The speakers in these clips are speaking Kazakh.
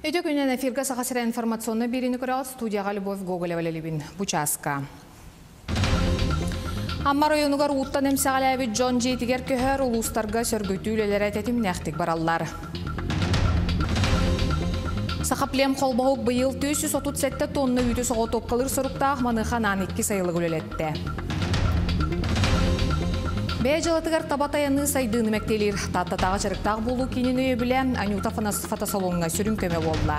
Өтө күнен эфирга сахасыра информационный берini көрәғат студияға Любовь Гоголева-Лебин Бучаска. Амма районугар уттан эмсәғаләбі Джон Джейтигер көхер улустарға сөргөтүлелер әтетім нәқтік бараллар. Сақаплем қолбауық бұйыл 337 тонны үйті соғы топқалыр сұрықтақ манықанан 2 сайылы көлелетті. Бәжалатығар табатаяны сайдыны мәктелер. Таттатаға чырықтақ болу кенен өйе біле Анюта фотосалонға сүрін көме болла.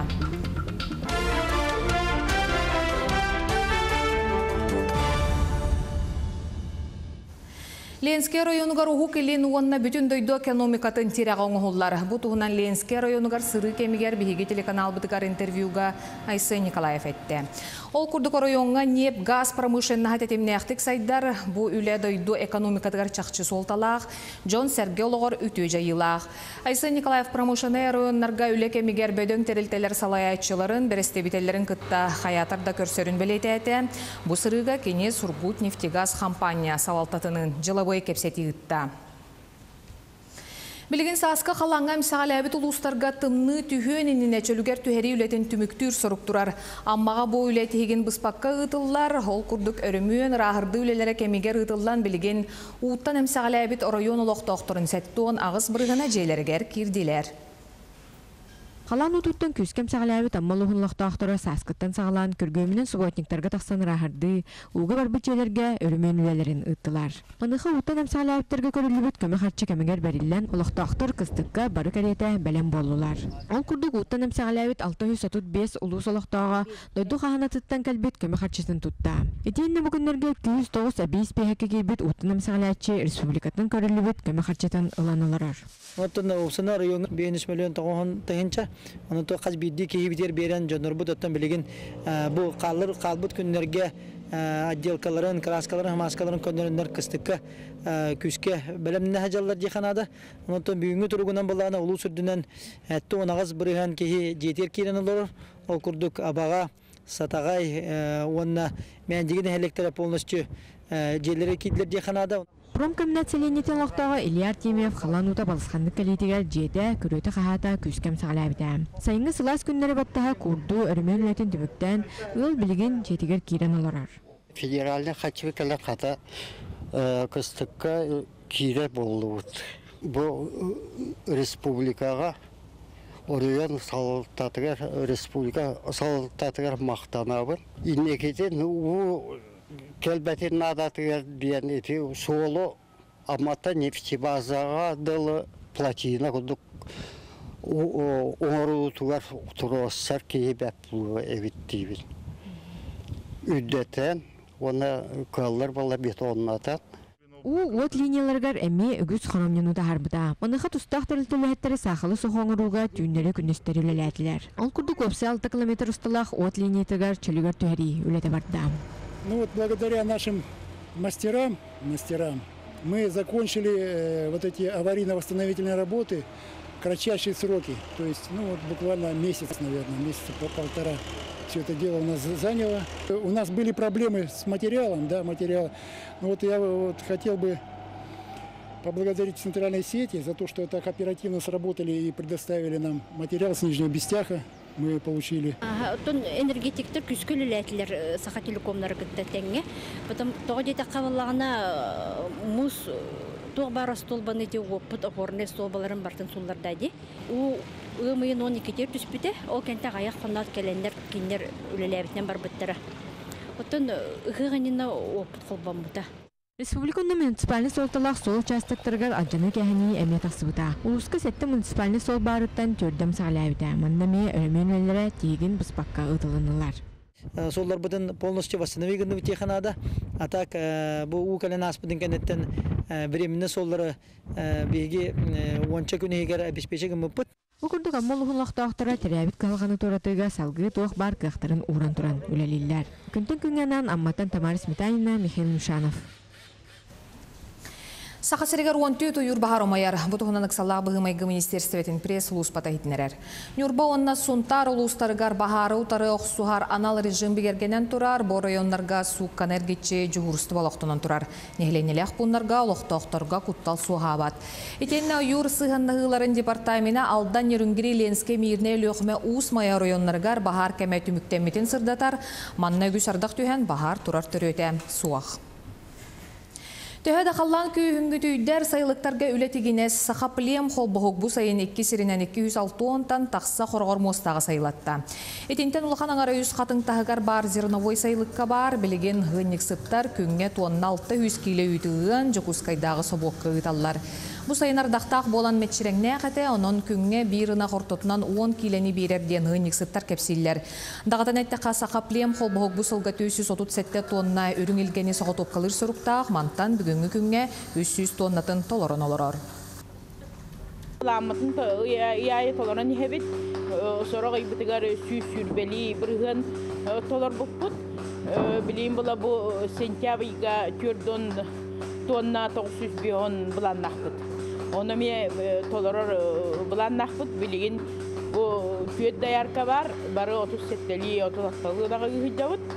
Ленске районугар угу келен уанна бүтін дөйді экономикатын тиряға оңғылар. Бұтығынан Ленске районугар сыры кемігер бігі телеканал бұтығар интервьюға Айсы Николаев әтті. Ол күрдік районға неп газ промышленна хатетемне әқтік сайдар бұ үлі дөйді экономикатығар чақчы солталақ, Джон Сергеолығыр үті жайылақ. Айсы Николаев промышленна районларға үлі кемігер бөдөң терілтелер салаятчыларын, берестебителерін күтті хаятарда көрсерін білеті әті. Бұ сырыға кене Сургут нефтегаз компания савалтатының жылы кепсети ытта. Билигин сааска қаланға мсағаләбіт ұлыстарға тымны түйөнініне чөлігер түхері үлетін түміктүр соруктурар. Аммаға бұл үлетігін бұспаққа ұтылар, ол күрдік өрімүйен рағырды үлелері кемегер ұтылдан билигин уыттан мсағаләбіт орайон олоқты оқтырын сәттуын ағыз бұрғына жейлергер кирдилер. Қалан ұтуттың күскем сағалайбыт аммалығын лақтақтыры саскыттан сағалан көргөмінен суботниктарға тақсан рахарды, уғы бар bütçelerге өрімен үлелерін ұттылар. Манықы ұттан әмсағалайбыттерге көрілібіт көмі қарчы кәмігер бәрілен олақтақтыр қыстыққа бары кәреті бәлем болулар. Ол күрдік ұттан әмсағалайбыт 635 ұлыс олақтаға дойды қағана тұттан кәлбет көмі қарчысын тұтта. Етейінне бүгіндерге 209 әбейс пейхеке кейбіт ұттан әмсағалайбытчы республикатын көрілібіт көмі қарчытан ұланыларар. Оны то қаз бидді кейбітер берен жонырбыт оттан білеген бұл қалбыт күнлерге отделкаларын, краскаларын, маскаларын көндеріндер кыстыққа күске бәлеміне хажалар дейханады. Оны то бүйінгі тұрғынан болағына ұлу сүрдінен әтті онағыз біріған кейі жетер кейрен олар. Ол күрдік абаға, сатағай, онына мәндеген электро полностью жерлері кейділер дейханады. Промкомнат селенетен лоқтағы Илья Артемьев қаланута балысқандық кәлейтігер жеді көрөті қағата күскем сағалабыда. Сайынғы сылас күндері баттаға күрду өрімен үлетін түбіктен ұл білген жетігер кейрен оларар. Федеральный хачвикалар қата кыстыққа кейре болды бұд. Бұл республикаға орайон салықтатығар, республика салықтатығар мақтанабын. Инекетен Келбетин надатыгер диен эти соло амата нефтебазаға дылы платина кудук оңорутугар туроссар кейбеп эвиттибин. Үддетен оны каллар бала бетоннатат. От линияларгар әме үгіз ханамненуда харбыда. Маныха тустақ тәрілтілі сақылы соғоңыруға түйіндері күністері үлеләділер. Ол күрді көпсі 6 километр ұстылақ от линиятығар чөлігер түйәрі үлеті барды. Ну вот благодаря нашим мастерам мы закончили вот эти аварийно-восстановительные работы в кратчайшие сроки. То есть, ну вот буквально месяц, наверное, месяца полтора все это дело у нас заняло. У нас были проблемы с материалом, да, материал. Ну вот я вот хотел бы поблагодарить центральной сети за то, что так оперативно сработали и предоставили нам материал с Нижнего Бестяха. Мы получили. Энергетиктер күскөлі ләтілер сақа телекомлары күттәтәңе. Потом тоғы дейті қабылағына мұз тоғы бара столбаны де опыт оғырны столбаларын бартын соллардады. О ұмайын 12-тер түспіті, ол кәнті аяқ қонат кәлендер кейіндер өлеләбітінен бар бұттары. Оттан ұғығанына опыт қолбан бұта. Республиканы муниципальный солталақ сол участоктаргар аджаны кәхіні әме тақсыбыта. Улысқы сәтті муниципальный сол барыттан төрдім сағалайбыда. Маннаме өрмен өлері тегін бұспаққа ұтылынылар. Солар бұдын полностью восстановиганы бітеханада. А так, бұл ұқален аспыдың кәнеттен временні солары беге 10 күні егер обеспечегін мұппыт. Бұқырдық аммолығын лақтақтыра тәрәбіт қалғаны торатыға салғы тоқ бар қақтарын уран тұран үлелелер. Күнтін күнганан амматтан Тамара Сметанина, Михаил Мушанов. Сақасырегер 10 үйір бағар омайар. Бұтығынан ұқсалақ бұғымайғы министерстветін пресс-луыз патахитнерер. Нюрба онна сунтар ұлыстарығар бағары ұтары оқсуғар анал режим бігергенен тұрар, бұл районларға суққан әргетче жүгірісті балықтынан тұрар. Нехленелек бұнларға олықтауқтарға құттал суға абад. Етенне үйір сығаннағыларын департамена алдан ерінгері ленске мейірне өліғіме ұс мая районларығар бағар кәмәт үміктеметін сырдатар, манна үгіс ардақ түйен бағар тұрар түрөте суақ. Төһәді қалан күйінгі түйдер сайылықтарға үлетігінес сақаплем қолбығық бұ сайын 2 сирінен 206-тан тақса қорғар мостағы сайылатта. Етентен ұлған аңара үз қатын тағығар бар зерновой сайылыққа бар, білеген ғынник сыптар күнге тонна 600 келі үйтіғын жүкускайдағы собоққа ұйталар. Бұ сайын ардақтақ болан метшіреңне қәті, оның күнге біріна қортотынан 10 келені берерден ғынник сыптар кәпсейлер. Дағатан әттіқа сақаплем қолбығық бұ сылға 237 тонна үрің елгені соғытып қалыр сұрықтақ, мантан бүгінгі күнге 300 тоннатын толорын олырыр. Ламатын яйы толорын ехебет, сораға ибітігар сүйбелі бірген толор бұқпыт. Білейін бұла бұл сентябрьға 4 тонна 900 бұланнақпыт. Оны ме толорыр бұланнақпыт, білеген бұл күйет даярка бар, бары 37-лі, 36-лыдағы үйдеуіт.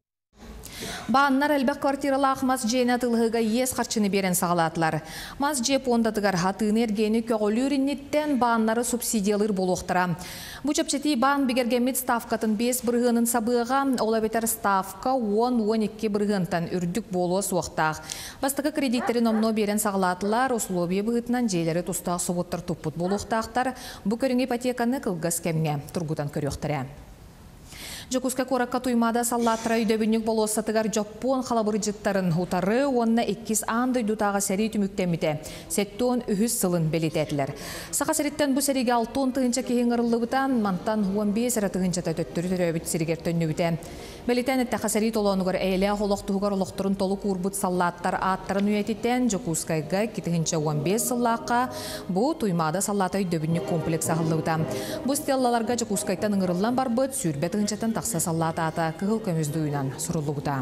Бағаннар әлбәқ квартиралақ мас жейна тылғыға ес қарчыны берен сағалатылар. Мас жеп ондатығар хатын ергені көғілерінеттен бағаннары субсидиялыр болуқтыра. Бұ чапчеті баған бігергемет ставкатын 5 бірғынын сабыға, ола бетер ставка 10-12 бірғынтан үрдік болуы суықтақ. Бастығы кредиттерін омно берен сағалатылар, условия бұғытынан жейлері тұстақ сұбыттыр тұппыт болуқтақтар, бұ көрің ипотеканы қылғыз кәмге тұрғыдан көріқтірі. Жокуска коракка туймада саллатра үйдөбінік болуысатығар жоппон қалабыры жыттарын ұтары, онына 2 аңды үйдутаға сәрі түміктеміде. Сеттон үхіз сылын белететілер. Сақа сәріттен бұл сәриге 6 тұғынша кейін ғырылы бұтан, мантан 15 әрі тұғынша төттірі түрөбіт сірігер төнні бұте. Белетен әтті қасәрі толуынығыр әйлі қолықтығығар олықтырын толы көрбіт саллаттар аттарын үйететтен Жокускайға 215 сыллаққа бұл туймада саллата үйдөбінік комплекс ағылы бұтан. Бұл стеллаларға Жокускайттан ғырылан бар бұт сүрбе тұғыншатын тақса саллата ата кығыл көмізді үйінен сұрылы бұта.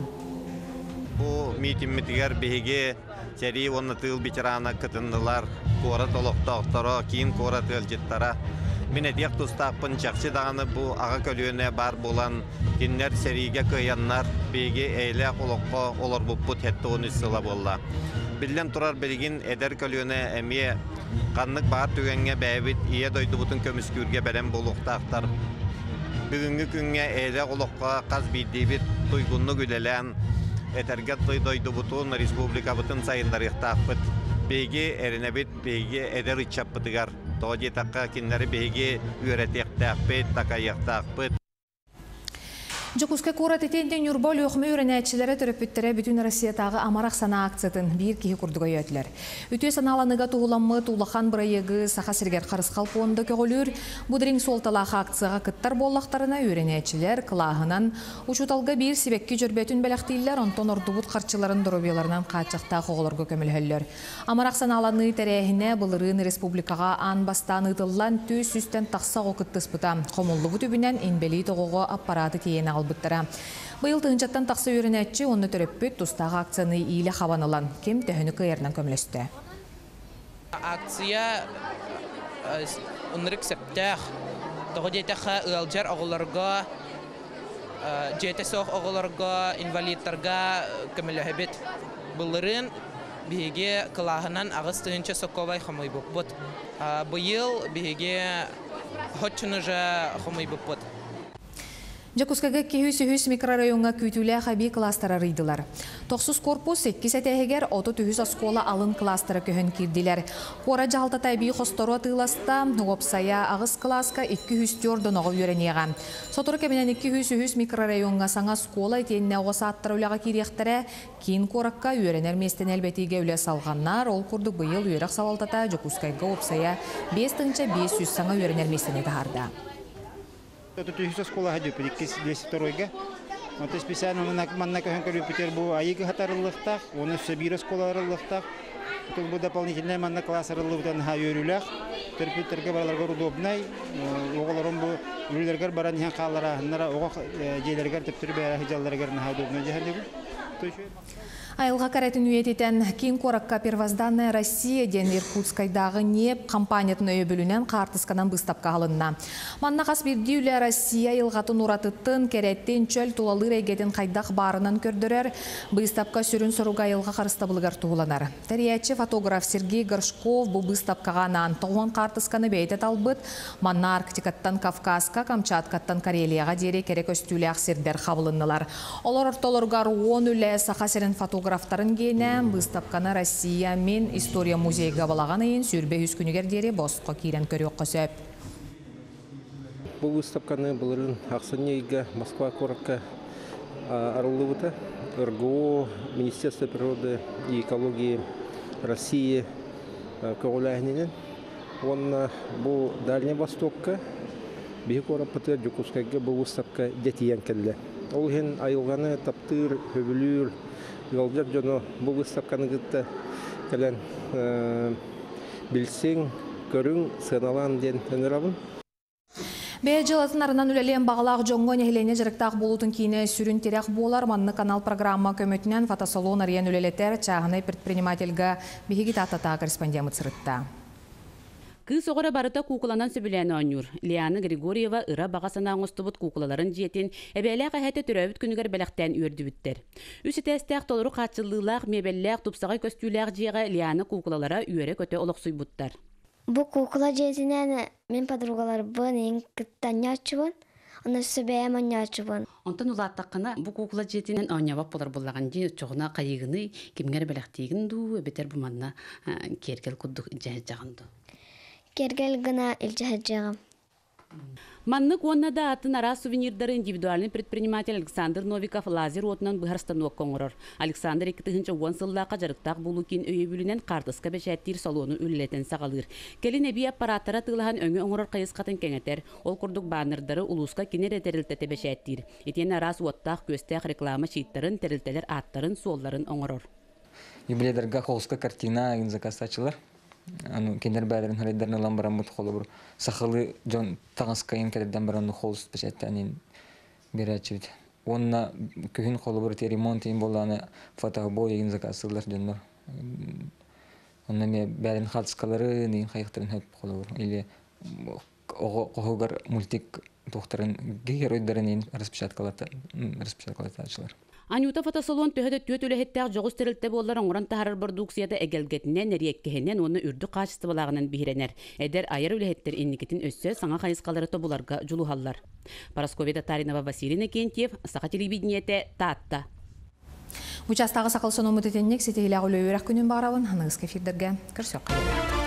Бұл митиммитігер бейге сәрі оны тыл бетераны күтінділар, қора толықтақтары, кейін қора тыл жеттара. Мен әдек тұстақпын жақсы дағаны бұл аға көліуіне бар болан кеннер сәріге көйяннар бейге әйлі қолыққа олар бұппыт әтті оны сыла болла. Білден тұрар білген әдер көліуіне әме қанлық бағар түгенге бәйбіт ие дойды бұтын көміскүрге бәлем болуқтақтар. Бүгінгі күнге әйлі қолыққа қаз бейдебет тұйғынны күлелән әтергет дойды бұтын республика бұтын сайындар иқтақпыт. Бейге әрінәбет бейге әдер үтчаппытығар. Тоғи таққа кенлері бейге үйретектақпет, тақайықтақпет. Жокуска курат етенден юрбол өқмі өренәтшілері түріппеттері бүтін Россиятағы амарақ сана акциятын бір кейі күрдіға өтілер. Үте саналаныға туғыламы туылақан бірайығы сақа сіргер қарысқал понды көгілер, бұдырың солталақ акцияға күттар боллақтарына өренәтшілер қылағынан ұшуталға бір себекке жүрбетін бәліқтейлер, онтон ордубут қарчыларын дұрубияларынан қатшақта қоғыларға көмілхелер. Амарақ саналаны тәрәхіне бұлырын республикаға ан бастан ұтылан төс үстен тақса оқыттыс бұта. Қомылы бұтүбінен инбелі тоғығы аппараты кейен албыттыра. Бұйыл тұғынчаттан тақсы өрінәтші оны түріппет тұстағы акцияны ийлі қабанылан кем төхіні көйерінен көмілісті. Акция ұнырық сәптәқ тұғы дейтіқі ұялжар оғыларға, жетесоқ оғыларға, инвалидтарға көміліхебет бұлырын бейге қылағынан ағыз тұғынча соқовай қамай бұппыт. Бұйыл бейге хотчыны жа қамай бұппыт. Жокускага 200 микрорайонга күтүлә хаби кластары рыйдылар. 900 корпус 2 сәтәһегер 30 оскола алын кластары көһөн кирдиләр. Кора жалта табии хостору атыласта опсая агыс класска 200 төрдөн огы йөрәнегә. Сотор кеменен 200 микрорайонга саңа скола тенне огысаттар үләгә кирехтере кин коракка йөрәнер местен әлбәтигә үлә салганнар. Ол курдык быел йөрәк савалтата Жокускайга опсая 500 саңа йөрәнер местен тахарда. Тут еще школа ходит, по 202-га. Вот специально манна көһөн көрүпүтер бу айыгы хатарылыктак, оны Сибирь школаларылыктак. Тут бу дополнительная манна классарылыктан хайөрүләк. Төрпүтерге бараларга удобнай. Оголорун бу үлләргә баран һәм каллара, нара ого җәйләргә төптүр бәя һәҗәлләргә нәһә удобнай җәһәллеге. Айылға каратын үйететен кейін қораққа первозданная Россия ден Иркутскайдағы неп компаниятын өйе бөлінен қартысқанан бұстапқа алынна. Манна қас бірдеулі Россия айылғатын ұратыттын кереттен чөл тулалыр егетін қайдақ барынан көрдірер, бұстапқа сүрін соруға айылға қарыстабылығар туғыланар. Тәриятчы фотограф Сергей Горшков бұл бұстапқаға антуған қартысқаны бәйті талбыт, манна Арктикаттан Кавказқа, Камчаткаттан Карелияға дере керек өстілі ақсердер қабылыннылар. Олар орталырғар 10 үлі сақасерін фотографтарын кейінен бұстапқаны Россия мен история музейға балаған айын сүрбе үскінігер дере босқо кейрен көрек қосып. Бұл выставканы бұлырын Ақсанейға, Москва қораққа арылуыта. РГО, Министерство природы и экологии России көғіләйінен. Онна бұл Дальний Востокқа, бейі қорапыты Джукускайға бұл выставка детиян кәлі. Ол хен айылғаны таптыр, хөбілір, Yolcar jono bu выставканы gıtta gelen bilseng, görün, sığınalan den önürabın. Бәй жылатын арынан үлелен бағалақ жоңғы нехелене жырықтақ болутын кейіне сүрін терек болар. Манны канал программа көмөтінен фотосалон ариян үлелетер чағыны предпринимательға бігігі тата корреспондент сырытта. Кыз оғыра барыта кукуланан сөбіләні ойнур. Лиана Григорьева ыра бағасына оңыстыбыт кукулаларын жиетін әбәлі қайхәті түрәбіт күнігер бәліқтен өрді біттер. Үсі тәстәқ толыру қатшылылақ, мебелләқ, тұпсағай көстүләқ жиға Лиана кукулалара үйері көте олықсуй бұттар. Бұл кукула жезінен мен подругалар бұн ең күттан ячыбын, оны сөбәйем он ячыбын. Онтан ұлаттаққына бұл кукула жезінен ойнавап болар болаған жи çoğuna қайығыны кемгер бәліқтегін ду, бетер бұманна кергел күддік жағынды. Кергел гына илчахаджагам. Маннык оннада атын ара сувенирдары индивидуальный предприниматель Александр Новиков лазер отынан бұғарстануақ коңырыр. Александр 2010 сыллаға жарықтақ болукен өйе бүлінен қартысқа бәшәттер салону үлілетін сағалыр. Келін әбей аппараттара тылыған өңі оңырыр қайысқатын кәңетер, ол күрдік баннердары ұлысқа кенер әтерілтеті бәшәттер. Етен арас оттақ көстәқ реклама шейттарын, тәрілтелер аттарын, солларын оңырыр. Юбилейдерға қолысқа картина заказ ачылар. Кендер бәлерін хәрейдерін алан баран бұт қолы бұр. Сақылы жон тағысқайын кәдерден баран қолыс бәшәттәнен бері әчібіт. Онына көхін қолы бұр ремонт ең боланы фотоғбой егін заказсылар жонлар. Онына бәлерін қатысқалары нең қайықтырын хөп қолы бұр. Или қоғығар мультик тоқтарын геройдарын ең распечаткалата ачылар. Анюта фотосалон төһөдө төт үлэһиттәк жогус терилте боллар оңран тахарар продукцияда эгелгетинен нәриеккеһенен оны үрдү качество балагынан бихиренер. Эдер айыр үлэһиттер инникитин өссө саңа хайыскалары тобуларга жулухаллар. Парасковья Татаринова, Василий Накентьев, Саха телевидениете, Татта. Участагы сакыл сону мутетеннек сетейләгүлө үрәк күнүн барабын, аңыз кефирдерге көрсөк.